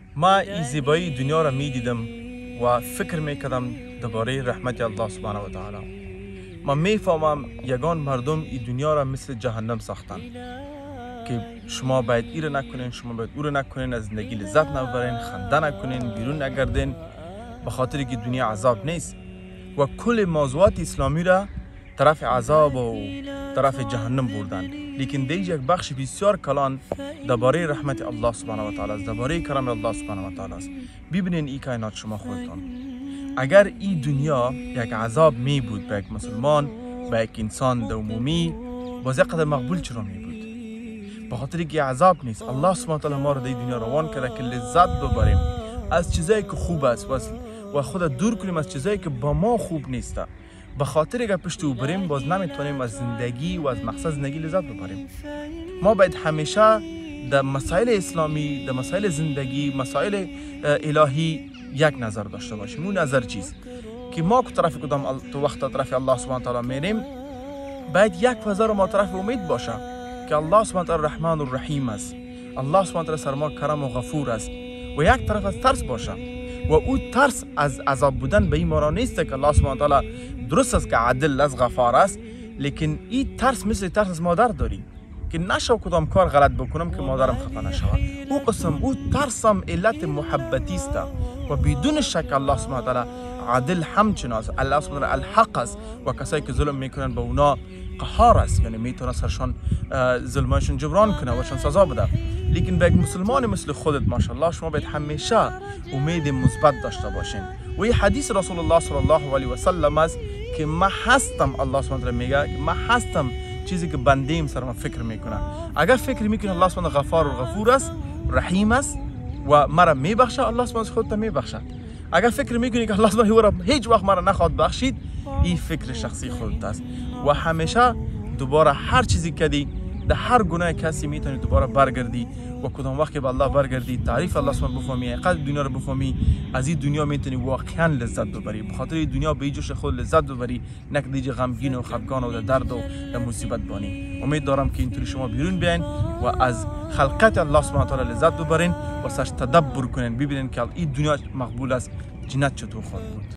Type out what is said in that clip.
ما این زیبایی دنیا را می دیدم و فکر می کردم درباره رحمت الله سبحانه و تعالی. ما می فهمم یگان مردم این دنیا را مثل جهنم ساختن که شما باید ایره نکنین، شما باید او را نکنین، از زندگی لذت نبرین، خنده نکنین، بیرون نگردین، به خاطر که دنیا عذاب نیست و کل موضوعات اسلامی را طرف عذاب و طرف جهنم بردن. لیکن دیگه یک بخش بسیار کلان درباره رحمت الله سبحانه و تعالی است، درباره کرم الله سبحانه و تعالی است. ببینین این کائنات شما خودتان، اگر این دنیا یک عذاب می بود به یک مسلمان، به یک انسان در عمومی، باز یک قدر مقبول چرا می بود؟ به خاطر که عذاب نیست. الله سبحانه و تعالی ما را در دنیا روان کرده که لذت ببریم از چیزایی که خوب است و خود دور کنیم از چیزایی که با ما خوب نیست. به خاطر اگر پشت او بریم باز نمیتونیم از زندگی و از مقصد زندگی لذت ببریم. ما باید همیشه در مسائل اسلامی، در مسائل زندگی، مسائل الهی یک نظر داشته باشیم. اون نظر چیست؟ که ما که طرف کدام تو وقت طرف الله سبحانه و تعالی میریم، باید یک فضا ما طرف امید باشه که الله سبحانه و تعالی رحمان و رحیم است، الله سبحانه و تعالی سر ما کرم و غفور است. و یک طرف از ترس باشه و او ترس از عذاب بودن به این معنی نیست که الله سبحانه و تعالی درست است که عادل است، غفار است، لیکن این ترس مثل ترس از مادر داری که نشو کدام کار غلط بکنم که مادرم خفه نشود. او قسم او ترسم علت محبتی است و بدون شک الله سبحانه و تعالی عادل همچنان است، الله سبحانه و تعالی الحق است و کسایی که ظلم میکنن به اونا قهار است، یعنی میتونه سرشان ظلمشون جبران کنه و شان سزا بده. لیکن به یک مسلمان مثل خودت ماشاءالله شما باید همیشه امید مثبت داشته باشین. و این حدیث رسول الله صلی الله علیه و سلم است که ما هستم، الله سبحانه و تعالی میگه که ما هستم چیزی که بنده ایم سر ما فکر میکنه. اگر فکر میکنه الله سبحانه غفار و غفور است، رحیم است و مرا میبخشه، الله سبحانه خودت میبخشه. اگر فکر میکنی که الله سبحانه هیچ وقت مرا نخواد بخشید، این فکر شخصی خودت است. و همیشه دوباره هر چیزی کردی، در هر گناه کسی میتونی دوباره برگردی و کدام وقت که به الله برگردی، تعریف الله سبحانه بفهمی، قدر دنیا رو بفهمی، از این دنیا میتونی واقعا لذت ببری. به خاطر دنیا به جوش خود لذت ببری، نه که دیگه غمگین و خفگان و درد و مصیبت بانی. امید دارم که اینطوری شما بیرون بیاین و از خلقت الله سبحانه تعالی لذت ببرین و سرش تدبر کنین، ببینین که این دنیا مقبول است، جنت چطور خواهد بود.